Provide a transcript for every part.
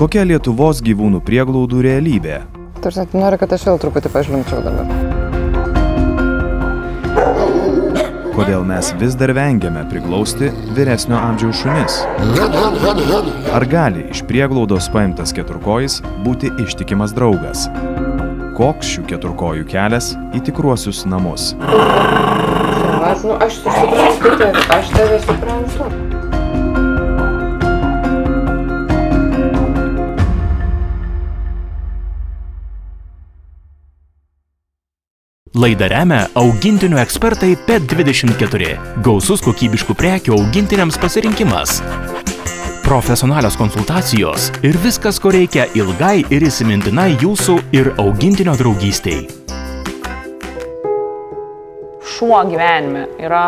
Kokia Lietuvos gyvūnų prieglaudų realybė? Tarsi, nori, kad aš vėl truputį pažliumčiau dabar. Kodėl mes vis dar vengiame priglausti vyresnio amžiaus šunis? Ar gali iš prieglaudos paimtas keturkojis būti ištikimas draugas? Koks šių keturkojų kelias į tikruosius namus? Aš suprantu, aš tave suprantu. Laidą remia augintinių ekspertai PET24. Gausus kokybiškų prekių augintiniams pasirinkimas. Profesionalios konsultacijos ir viskas, ko reikia ilgai ir įsimintinai jūsų ir augintinio draugystei. Šuo gyvenime yra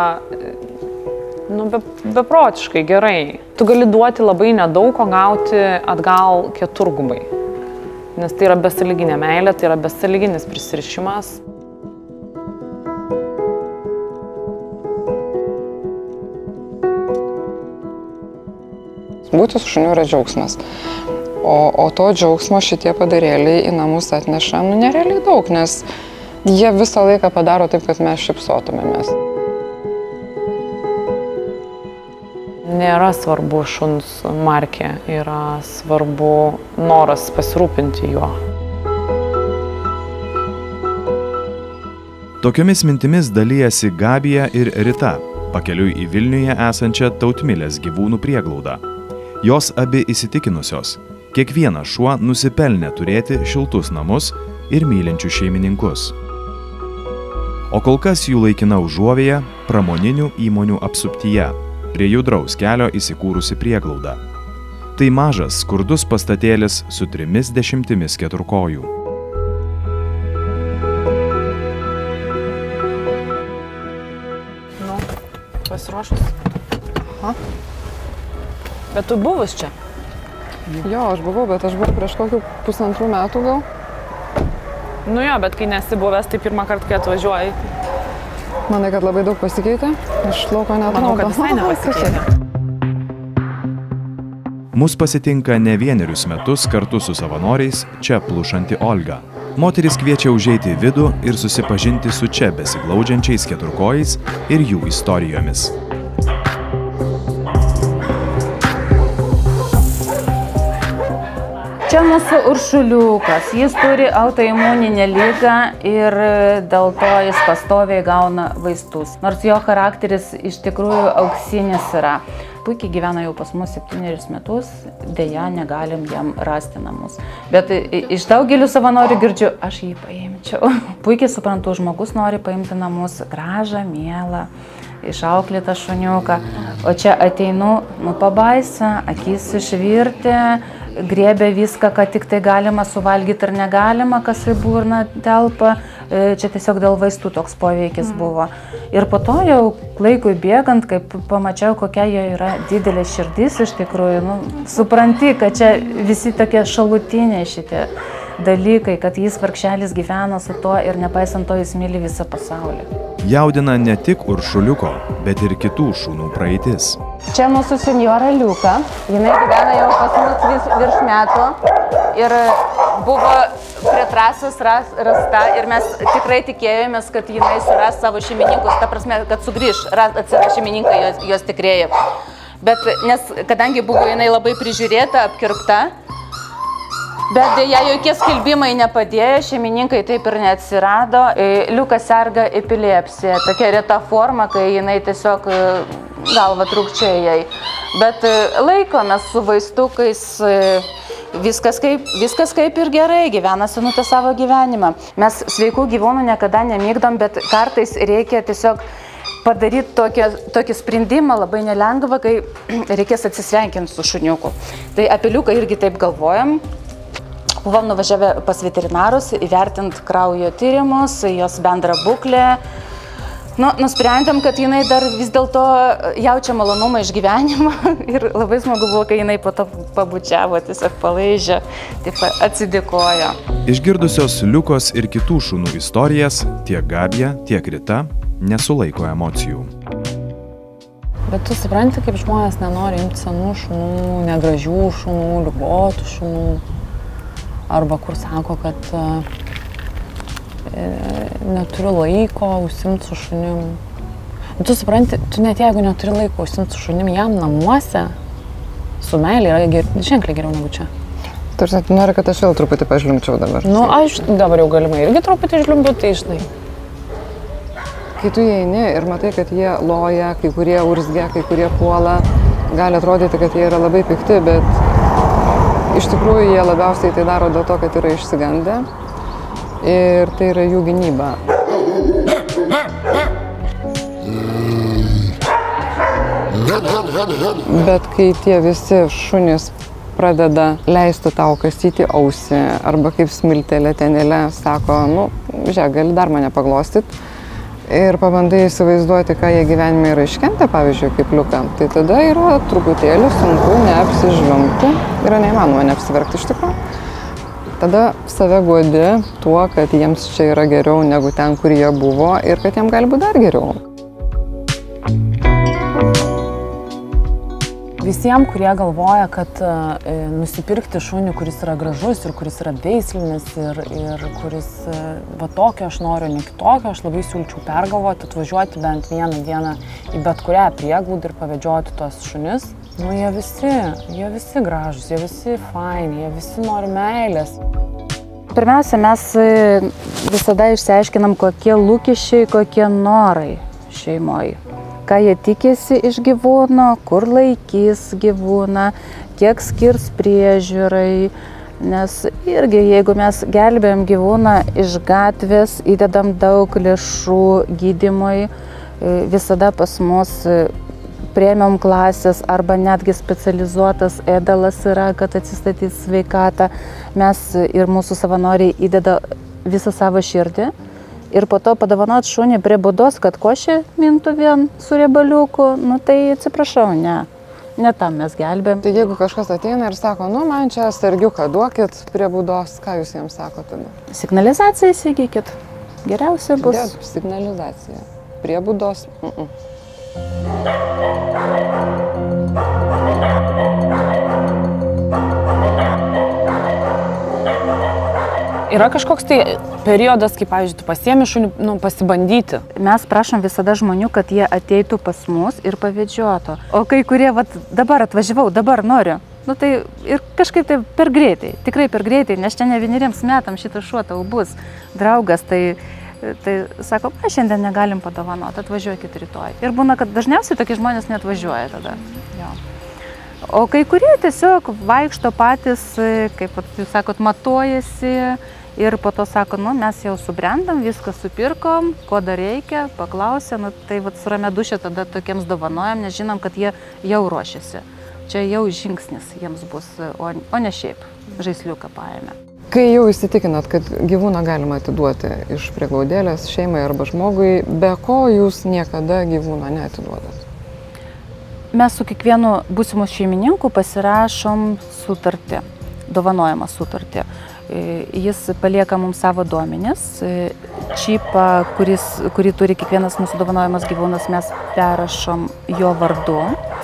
beprotiškai gerai. Tu gali duoti labai nedaug, o gauti atgal keturgubai. Nes tai yra besąlyginė meilė, tai yra besąlyginis prisirišimas. Būti su šuniu yra džiaugsmas. O to džiaugsmo šitie padarėliai į namus atneša nerealiai daug, nes jie visą laiką padaro taip, kad mes šypsotumėmės. Nėra svarbu šuns markė, yra svarbu noras pasirūpinti juo. Tokiomis mintimis dalijasi Gabija ir Rita, pakeliui į Vilniuje esančią Tautmilės gyvūnų prieglaudą. Jos abi įsitikinusios, kiekvienas šuo nusipelnė turėti šiltus namus ir mylinčius šeimininkus. O kol kas jų laikina užuovėja pramoninių įmonių apsuptyje, prie judraus kelio įsikūrusi prieglauda. Tai mažas, skurdus pastatėlis su 30 keturkojų. Pasiruošus? Aha. Bet tu buvus čia? Jo, aš buvau, bet aš buvau prieš kokių 1,5 metų gal. Nu jo, bet kai nesi buvęs, tai pirmą kartą, kai atvažiuoji. Manai, kad labai daug pasikeitė? Iš lauko neatrodo. Manau, kad visai nepasikeitė. Mus pasitinka ne vienerius metus kartu su savanoriais čia plušanti Olga. Moteris kviečia užeiti į vidų ir susipažinti su čia besiglaudžiančiais keturkojais ir jų istorijomis. Čia mūsų Uršuliukas, jis turi autoimuninę ligą ir dėl to jis pastoviai gauna vaistus. Nors jo charakteris iš tikrųjų auksinis yra. Puikiai gyvena jau pas mus 7 metus, dėja negalim jam rasti namus. Bet iš daugelių savanorių girdžiu, aš jį paimčiau. Puikiai suprantu, žmogus nori paimti namus gražą, mielą, išauklėtą šuniuką. O čia ateinu, pabaisa, akis išvirti, griebė viską, ką tik tai galima suvalgyti ar negalima, kas į burną telpa. Čia tiesiog dėl vaistų toks poveikis buvo. Ir po to jau laikui bėgant, kaip pamačiau, kokia jo yra didelė širdis iš tikrųjų, supranti, kad čia visi tokie šalutiniai šitie dalykai, kad jis vargšelis gyvena su tuo ir nepaisant to jis myli visą pasaulį. Jaudina ne tik Uršuliuko, bet ir kitų šunų praeitis. Čia mūsų senjora Liuka, jinai gyvena jau pas mus virš metų ir buvo prie trasos rasta ir mes tikrai tikėjomės, kad jinai suras savo šeimininkus, ta prasme, kad sugrįž, atsiras šeimininkai jos tikrieji. Bet nes kadangi buvo jinai labai prižiūrėta, apkirpta, bet dėja jokie skelbimai nepadėjo, šeimininkai taip ir neatsirado. Liuka serga epilepsija, tokia reta forma, kai jinai tiesiog galva trūkčioja jai. Bet laikomės su vaistukais, viskas kaip ir gerai, gyvena senutė savo gyvenimą. Mes sveikų gyvūnų niekada nemėgdom, bet kartais reikia tiesiog padaryti tokį sprendimą labai nelengvą, kai reikės atsisveikinti su šuniuku. Tai apie Liuką irgi taip galvojam. Buvom nuvažiavę pas veterinarus, įvertint kraujo tyrimus, jos bendrą būklę. Nusprendėm, kad jinai dar vis dėlto jaučia malonumą iš gyvenimo ir labai smagu buvo, kai jinai po to pabučiavo, tiesiog palaižė, taip atsidėkojo. Išgirdusios Liukos ir kitų šunų istorijas, tiek Gabija, tiek Rita nesulaiko emocijų. Bet tu supranti, kaip žmonės nenori imti senų šunų, negražių šunų, ligotų šunų. Arba kur sako, kad neturiu laiko užsimti su šunim. Bet tu supranti, tu net jeigu neturi laiko užsimti su šunim, jam namuose su meilė yra ženkliai geriau negu čia. Tarsi, tu nori, kad aš vėl truputį pažliumčiau dabar. Nu, aš dabar jau galimai irgi truputį žliumbiu, tai žinai. Kai tu įeini ir matai, kad jie loja, kai kurie urzgia, kai kurie puola, gali atrodyti, kad jie yra labai pikti, bet iš tikrųjų jie labiausiai tai daro dėl to, kad yra išsigandę ir tai yra jų gynyba. Bet kai tie visi šunys pradeda leisti tau kasyti ausį arba kaip smiltelė tenėlė, sako, nu, žiūrėk, gali dar mane paglostyti. Ir pabandai įsivaizduoti, ką jie gyvenime yra iškentę, pavyzdžiui, kaip Liuka, tai tada yra truputėlį sunku neapsižliumbti, yra neįmanoma neapsiverkti iš tikrųjų. Tada save guodi tuo, kad jiems čia yra geriau negu ten, kur jie buvo ir kad jiems gali būti dar geriau. Visiems, kurie galvoja, kad nusipirkti šunį, kuris yra gražus ir kuris yra veislinis ir kuris va tokio aš noriu, ne kitokio, aš labai siūlyčiau pergalvoti, atvažiuoti bent vieną dieną į bet kurią prieglaudą ir pavedžioti tos šunis. Nu, jie visi gražus, jie visi faini, jie visi nori meilės. Pirmiausia, mes visada išsiaiškinam, kokie lūkesčiai, kokie norai šeimoje. Ką jie tikėsi iš gyvūno, kur laikys gyvūną, kiek skirs priežiūrai. Nes irgi, jeigu mes gelbėjom gyvūną iš gatvės, įdedam daug lėšų gydymui, visada pas mus premium klasės arba netgi specializuotas ėdalas yra, kad atsistatyti sveikatą. Mes ir mūsų savanoriai įdeda visą savo širdį. Ir po to padovanot šunį prie būdos, kad košė mintų vien su riebaliuku, nu tai atsiprašau, ne tam mes gelbėjom. Tai jeigu kažkas ateina ir sako, nu man čia stargiuką duokit prie būdos, ką jūs jiems sakote tada? Signalizaciją įsigykit, geriausia bus. Dėl signalizacija. Prie būdos. Yra kažkoks tai periodas, kaip, pavyzdžiui, tu pasiemi šunį pasibandyti. Mes prašom visada žmonių, kad jie ateitų pas mus ir pavedžiotų. O kai kurie, dabar atvažiavau, dabar noriu. Nu tai ir kažkaip tai per greitai, tikrai per greitai, nes čia ne vieneriems metams šitas šuo tau bus draugas, tai sako, šiandien negalim padovanoti, atvažiuokit rytoj. Ir būna, kad dažniausiai tokie žmonės neatvažiuoja tada. Jo. O kai kurie tiesiog vaikšto patys, kaip jūs sakot, matuojasi ir po to sako, nu mes jau subrendam, viską supirkom, ko dar reikia, paklausė, nu tai su ramia duše tada tokiems dovanojam, nes žinom, kad jie jau ruošiasi. Čia jau žingsnis jiems bus, o ne šiaip žaisliuką paėmė. Kai jau įsitikinat, kad gyvūną galima atiduoti iš prieglaudėlės šeimai arba žmogui, be ko jūs niekada gyvūną neatiduodat? Mes su kiekvienu būsimu šeimininku pasirašom sutartį, dovanojamą sutartį. Jis palieka mums savo duomenis, čipą, kurį turi kiekvienas mūsų dovanojamas gyvūnas, mes perrašom jo vardu.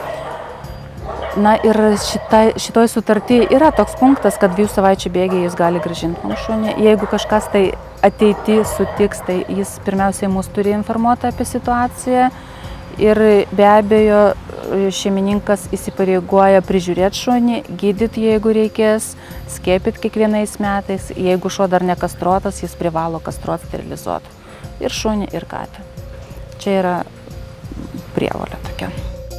Na ir šitoj sutartį yra toks punktas, kad 2 savaičių bėgiai jis gali grąžinti mums šunį. Jeigu kažkas tai ateity sutiks, tai jis pirmiausiai mus turi informuoti apie situaciją. Ir be abejo, šeimininkas įsipareigoja prižiūrėti šunį, gydyti, jeigu reikės, skiepyti kiekvienais metais. Jeigu šuo dar nekastruotas, jis privalo kastruoti, sterilizuoti. Ir šunį, ir katę. Čia yra prievolė tokia.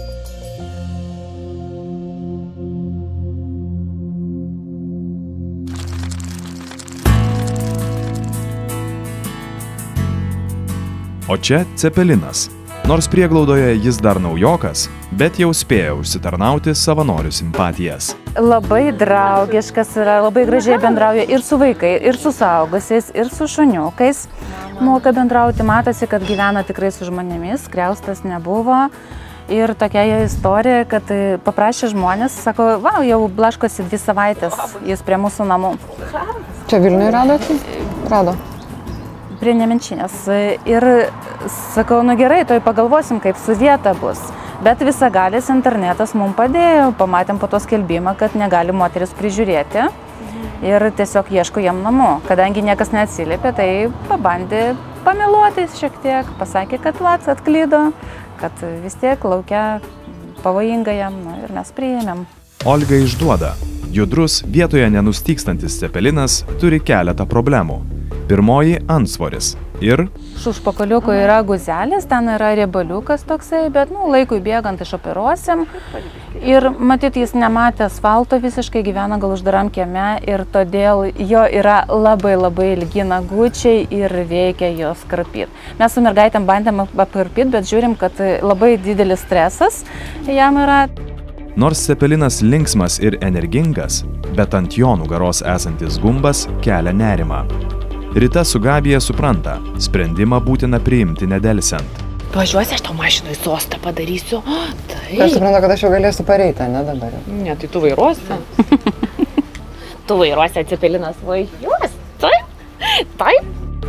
O čia Cepelinas. Nors prieglaudoje jis dar naujokas, bet jau spėjo užsitarnauti savanorių simpatijas. Labai draugiškas yra, labai gražiai bendrauja ir su vaikai, ir su suaugusiais, ir su šuniukais. Moka bendrauti, matosi, kad gyvena tikrai su žmonėmis, skriaustas nebuvo. Ir tokia jo istorija, kad paprašė žmonės, sako, jau blaškosi 2 savaitės, jis prie mūsų namų. Čia Vilniuje radote? Rado. Prie Nemenčinės. Ir sakau, nu gerai, toj pagalvosim, kaip su vieta bus. Bet Visagalis internetas mums padėjo, pamatėm po to skelbimą, kad negali moteris prižiūrėti ir tiesiog ieško jam namų. Kadangi niekas neatsiliepė, tai pabandė pameluoti šiek tiek, pasakė, kad atklydo, kad vis tiek laukia pavojinga jam ir mes priėmėm. Olga išduoda, judrus vietoje nenustykstantis cepelinas turi keletą problemų. Pirmoji – antsvoris ir... Už užpakaliuko yra guzelis, ten yra riebaliukas toksai, bet laikui bėgant išoperuosim. Ir matyt, jis nematė asfalto visiškai, gyvena gal uždaram kieme ir todėl jo yra labai ilgi nagučiai ir reikia jos karpyti. Mes su mergaitėm bandėm apkarpyti, bet žiūrim, kad labai didelis stresas jam yra. Nors cepelinas linksmas ir energingas, bet ant jo nugaros esantis gumbas kelia nerimą. Rita su Gabija supranta, sprendimą būtina priimti nedelsiant. Važiuosi, aš tau mašinui sostą padarysiu. Tai aš suprantu, kad aš jau galėsiu pareiti, ne dabar? Ne, tai tu vairuosi. Tu vairuosi, cepelinas važiuos. Taip.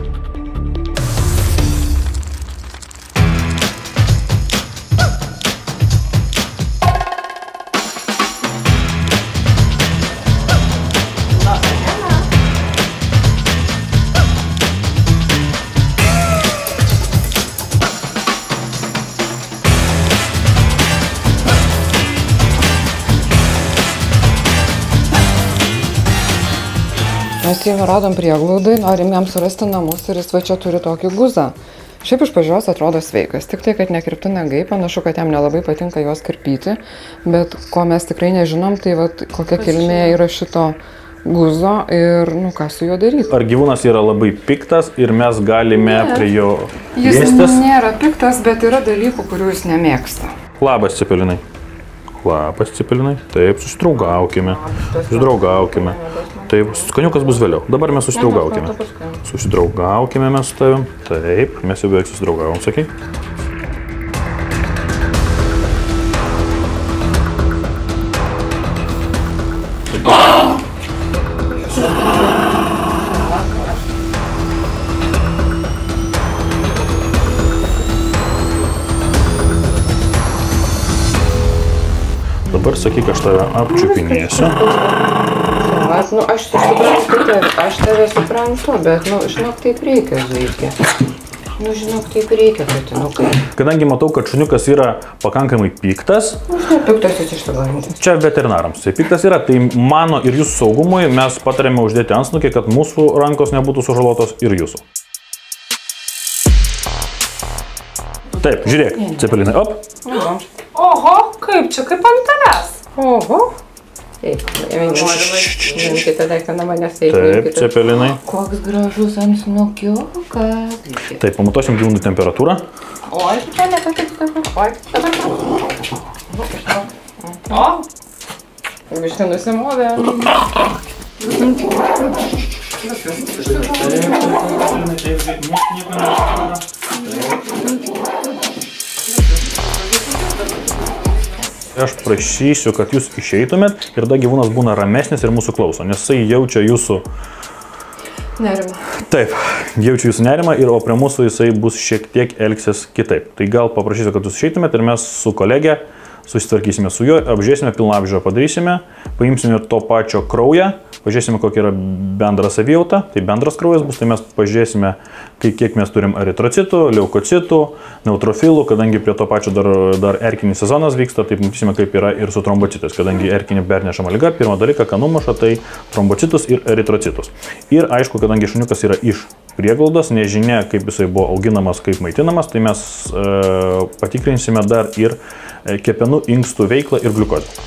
Mes jį radom prieglaudai, norim jam surasti namus ir jis va čia turi tokį guzą. Šiaip iš pažiūros atrodo sveikas, tik tai, kad nekirpti nagai, panašu, kad jam nelabai patinka juos kirpyti, bet ko mes tikrai nežinom, tai va kokia kilmė yra šito guzo ir ką su juo daryti. Ar gyvūnas yra labai piktas ir mes galime prie jo liestis? Jis nėra piktas, bet yra dalykų, kurių jis nemėgsta. Labas, cepelinai. Labas, cepelinai. Taip, susidraugaukime. Taip, skaniukas bus vėliau. Dabar mes susidraugaukime. Susidraugaukime mes su tavim. Taip, mes jau beveik susidraugavom, sakai. Dabar sakyk, aš tave apčiupinėsiu. Aš tave suprantu, bet, žinok, taip reikia, Zuikė. Žinok, taip reikia, katinukai. Kadangi matau, kad šuniukas yra pakankamai piktas. Piktas jis išsigalintis. Čia veterinarams. Tai piktas yra, tai mano ir jūsų saugumui mes patarėme uždėti antsnukį, kad mūsų rankos nebūtų sužalotos ir jūsų. Taip, žiūrėk, cepelinai, op. Oho, kaip čia, kaip ant tavęs. Oho. Imkite daiktą nuo manęs. Taip, cepelinai. Koks gražus antsnukiukas. Taip, pamatuosim gyvūnų temperatūrą. Oi, čia nepakėti. Oi, dabar. O, biškai nusimovė. Aš prašysiu, kad jūs išeitumėt ir tada gyvūnas būna ramesnis ir mūsų klauso, nes jisai jaučia jūsų nerimą. Taip, jaučia jūsų nerimą ir o prie mūsų jisai bus šiek tiek elgsis kitaip. Tai gal paprašysiu, kad jūs išeitumėt ir mes su kolegė susitvarkysime su juo, apžiūrėsime, pilną apžiūrą padarysime, paimsime to pačio kraują, pažiūrėsime, kokia yra bendra savijauta, tai bendras kraujas bus, tai mes pažiūrėsime, kiek mes turim eritrocitų, leukocitų, neutrofilų, kadangi prie to pačio dar erkinis sezonas vyksta, tai matysime, kaip yra ir su trombocitais, kadangi erkinė pernešama liga, pirmą dalyką, ką numuša, tai trombocitus ir eritrocitus. Ir aišku, kadangi šuniukas yra iš prieglaudos, nežinia, kaip jisai buvo auginamas, kaip maitinamas, tai mes patikrinsime dar ir kepenų, inkstų veiklą ir gliukozę.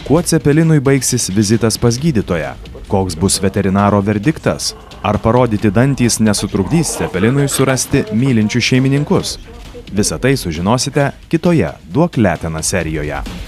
Kuo Cepelinui baigsis vizitas pas gydytoją? Koks bus veterinaro verdiktas? Ar parodyti dantys nesutrukdys Cepelinui surasti mylinčius šeimininkus? Visą tai sužinosite kitoje Duok leteną serijoje.